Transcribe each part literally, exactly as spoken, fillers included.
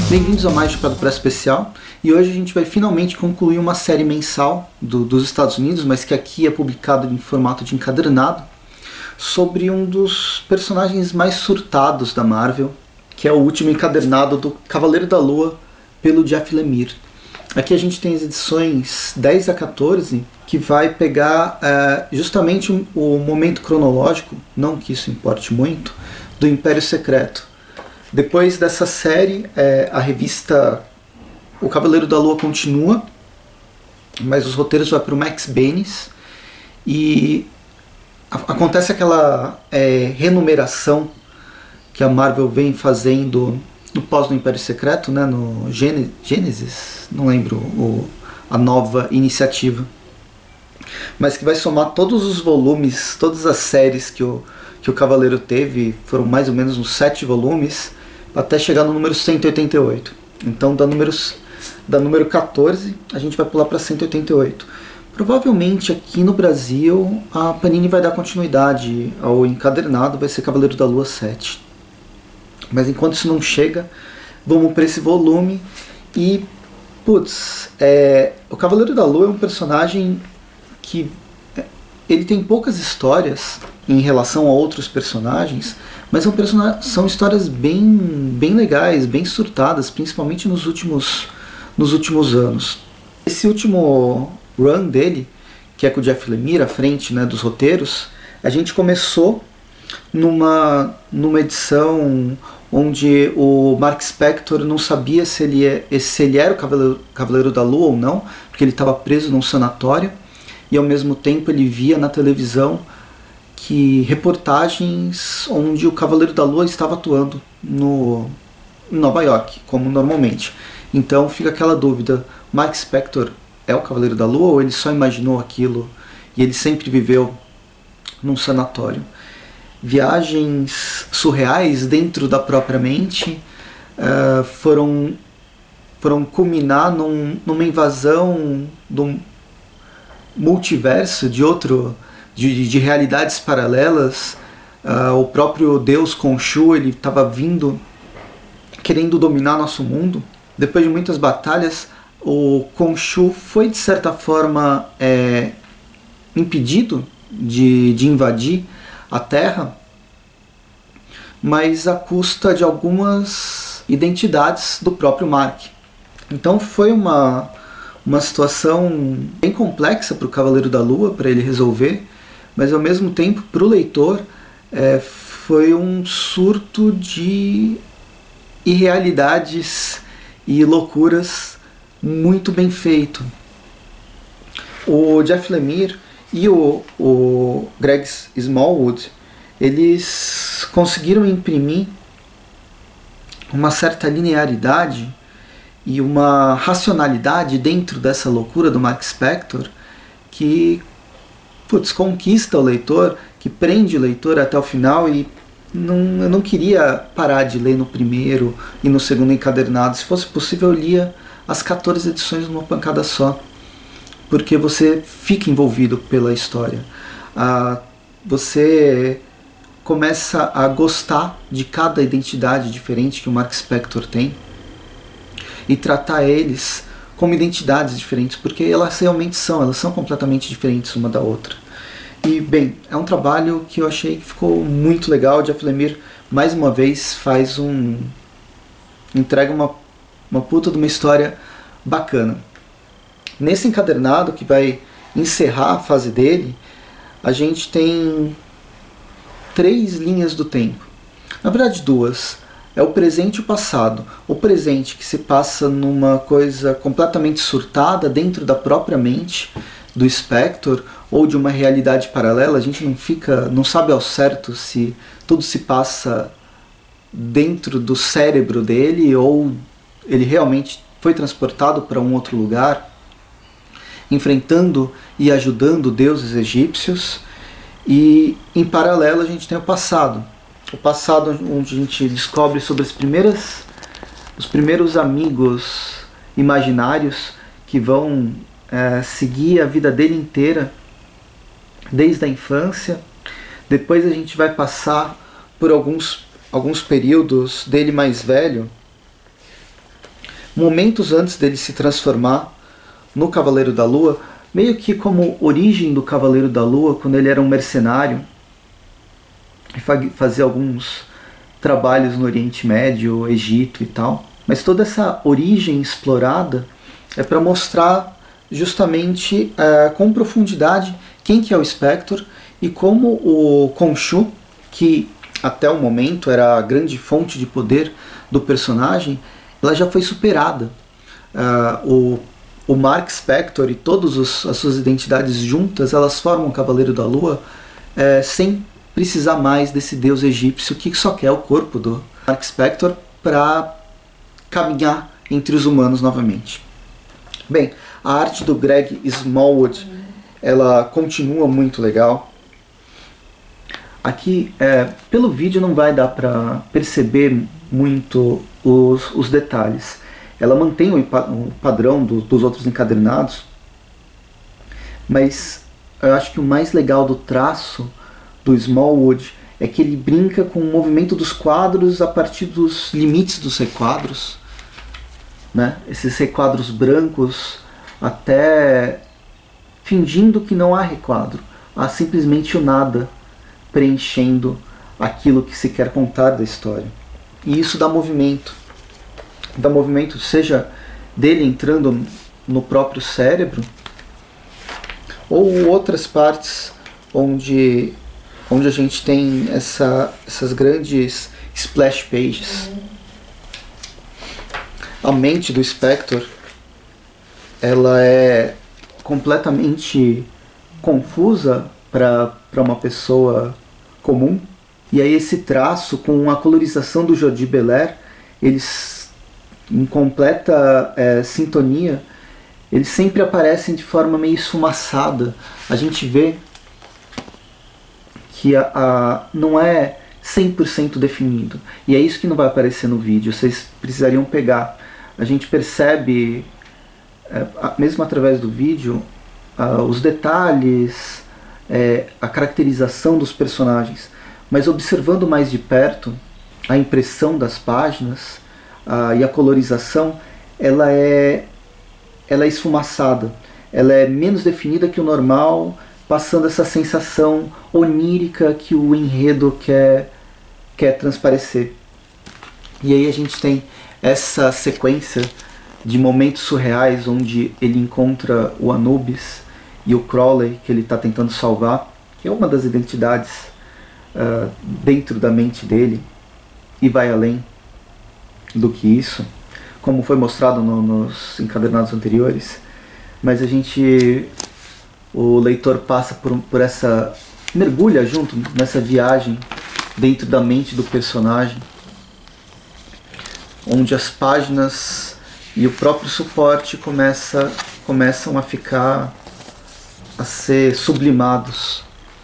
Bem-vindos a mais Chupado Press Especial, e hoje a gente vai finalmente concluir uma série mensal do, dos Estados Unidos, mas que aqui é publicado em formato de encadernado, sobre um dos personagens mais surtados da Marvel, que é o último encadernado do Cavaleiro da Lua, pelo Jeff Lemire. Aqui a gente tem as edições dez a quatorze, que vai pegar é, justamente o momento cronológico, não que isso importe muito, do Império Secreto. Depois dessa série, é, a revista O Cavaleiro da Lua continua, mas os roteiros vão para o Max Benes, e a, acontece aquela é, renumeração que a Marvel vem fazendo no pós do Império Secreto, né, no Gênesis, não lembro o, a nova iniciativa, mas que vai somar todos os volumes, todas as séries que o, que o Cavaleiro teve, foram mais ou menos uns sete volumes, até chegar no número cento e oitenta e oito. Então, da, números, da número quatorze, a gente vai pular para cento e oitenta e oito. Provavelmente aqui no Brasil, a Panini vai dar continuidade ao encadernado, vai ser Cavaleiro da Lua sete. Mas enquanto isso não chega, vamos para esse volume. E, putz, é, o Cavaleiro da Lua é um personagem que ele tem poucas histórias em relação a outros personagens, mas são, person são histórias bem, bem legais, bem surtadas, principalmente nos últimos, nos últimos anos. Esse último run dele, que é com o Jeff Lemire à frente, né, dos roteiros, a gente começou numa, numa edição onde o Mark Spector não sabia se ele, é, se ele era o Cavaleiro, Cavaleiro da Lua ou não, porque ele estava preso num sanatório, e ao mesmo tempo ele via na televisão que reportagens onde o Cavaleiro da Lua estava atuando no, em Nova York, como normalmente. Então fica aquela dúvida, Mark Spector é o Cavaleiro da Lua ou ele só imaginou aquilo e ele sempre viveu num sanatório? Viagens surreais dentro da própria mente uh, foram, foram culminar num, numa invasão do multiverso, de outro, de, de realidades paralelas. Uh, o próprio Deus Khonshu, ele estava vindo, querendo dominar nosso mundo. Depois de muitas batalhas, o Khonshu foi de certa forma é, impedido de, de invadir a Terra, mas à custa de algumas identidades do próprio Mark. Então foi uma uma situação bem complexa para o Cavaleiro da Lua, para ele resolver, mas ao mesmo tempo para o leitor é, foi um surto de irrealidades e loucuras muito bem feito. O Jeff Lemire e o, o Greg Smallwood, eles conseguiram imprimir uma certa linearidade e uma racionalidade dentro dessa loucura do Mark Spector que, putz, conquista o leitor, que prende o leitor até o final. E não, eu não queria parar de ler no primeiro e no segundo encadernado. Se fosse possível, eu lia as quatorze edições numa pancada só, porque você fica envolvido pela história. Ah, você começa a gostar de cada identidade diferente que o Mark Spector tem e tratar eles como identidades diferentes, porque elas realmente são, elas são completamente diferentes uma da outra. E, bem, é um trabalho que eu achei que ficou muito legal. O Jeff Lemire, mais uma vez, faz um... entrega uma, uma puta de uma história bacana. Nesse encadernado, que vai encerrar a fase dele, a gente tem três linhas do tempo. Na verdade, duas. É o presente e o passado. O presente, que se passa numa coisa completamente surtada dentro da própria mente do Spector, ou de uma realidade paralela. A gente não fica, não sabe ao certo se tudo se passa dentro do cérebro dele ou ele realmente foi transportado para um outro lugar, enfrentando e ajudando deuses egípcios. E em paralelo a gente tem o passado. O passado onde a gente descobre sobre as primeiras, os primeiros amigos imaginários que vão é, seguir a vida dele inteira, desde a infância. Depois a gente vai passar por alguns, alguns períodos dele mais velho, momentos antes dele se transformar no Cavaleiro da Lua, meio que como origem do Cavaleiro da Lua, quando ele era um mercenário e fazia alguns trabalhos no Oriente Médio, Egito e tal. Mas toda essa origem explorada é para mostrar justamente uh, com profundidade quem que é o Spector e como o Khonshu, que até o momento era a grande fonte de poder do personagem, ela já foi superada. Uh, o, o Mark Spector e todas as suas identidades juntas, elas formam o Cavaleiro da Lua uh, sem precisar mais desse deus egípcio que só quer o corpo do Mark Spector para caminhar entre os humanos novamente. Bem, a arte do Greg Smallwood, ela continua muito legal. Aqui, é, pelo vídeo não vai dar para perceber muito os, os detalhes. Ela mantém o, o padrão do, dos outros encadernados, mas eu acho que o mais legal do traço do Smallwood é que ele brinca com o movimento dos quadros a partir dos limites dos requadros, né? Esses requadros brancos, até fingindo que não há requadro, há simplesmente o nada preenchendo aquilo que se quer contar da história. E isso dá movimento. Dá movimento, seja dele entrando no próprio cérebro, ou outras partes onde, onde a gente tem essa, essas grandes splash pages. A mente do Spector, ela é completamente confusa para uma pessoa comum. E aí esse traço, com a colorização do Jordi Belair, eles, em completa é, sintonia, eles sempre aparecem de forma meio esfumaçada. A gente vê que a, a, não é cem por cento definido. E é isso que não vai aparecer no vídeo, vocês precisariam pegar. A gente percebe, é, mesmo através do vídeo, uh, os detalhes, é, a caracterização dos personagens. Mas observando mais de perto, a impressão das páginas uh, e a colorização, ela é, ela é esfumaçada. Ela é menos definida que o normal, passando essa sensação onírica que o enredo quer, quer transparecer. E aí a gente tem essa sequência de momentos surreais onde ele encontra o Anubis e o Crowley, que ele está tentando salvar, que é uma das identidades uh, dentro da mente dele, e vai além do que isso, como foi mostrado no, nos encadernados anteriores. Mas a gente, o leitor passa por, por essa, mergulha junto nessa viagem dentro da mente do personagem, onde as páginas e o próprio suporte começa, começam a ficar, a ser sublimados.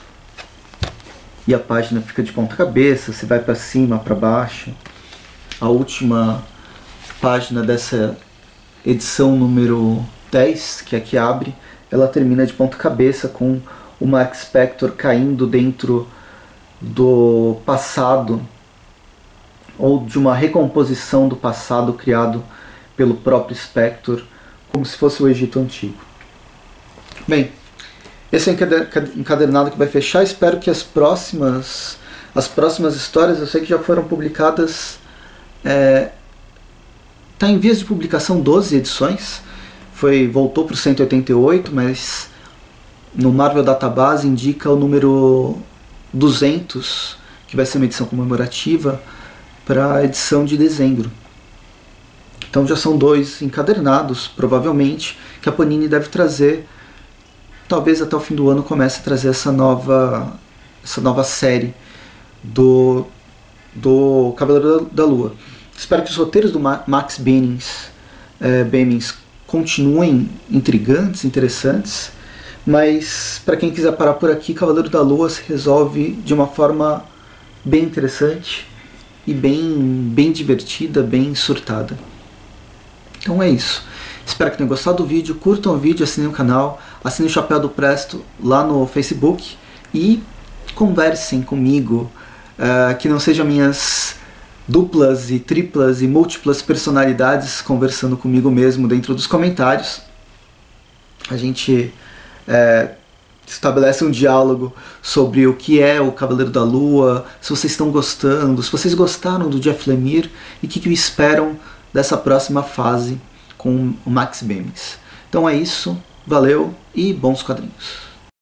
E a página fica de ponta cabeça, você vai para cima, para baixo. A última página dessa edição número dez, que aqui abre, ela termina de ponta cabeça com o Mark Spector caindo dentro do passado, ou de uma recomposição do passado criado pelo próprio Spector, como se fosse o Egito Antigo. Bem, esse é o encadernado que vai fechar. Espero que as próximas, as próximas histórias, eu sei que já foram publicadas, é, tá em vias de publicação doze edições, foi, voltou para o cento e oitenta e oito, mas no Marvel Database indica o número duzentos, que vai ser uma edição comemorativa, para a edição de dezembro. Então já são dois encadernados, provavelmente, que a Panini deve trazer. Talvez até o fim do ano comece a trazer essa nova, essa nova série do, do Cavaleiro da Lua. Espero que os roteiros do Max Bennings, é, Bennings continuem intrigantes, interessantes, mas para quem quiser parar por aqui, Cavaleiro da Lua se resolve de uma forma bem interessante e bem, bem divertida, bem surtada. Então é isso. Espero que tenham gostado do vídeo, curtam o vídeo, assinem o canal, assinem o Chapéu do Presto lá no Facebook e conversem comigo, uh, que não sejam minhas duplas e triplas e múltiplas personalidades conversando comigo mesmo dentro dos comentários. A gente é, estabelece um diálogo sobre o que é o Cavaleiro da Lua, se vocês estão gostando, se vocês gostaram do Jeff Lemire e o que, que esperam dessa próxima fase com o Max Bemis. Então é isso, valeu e bons quadrinhos.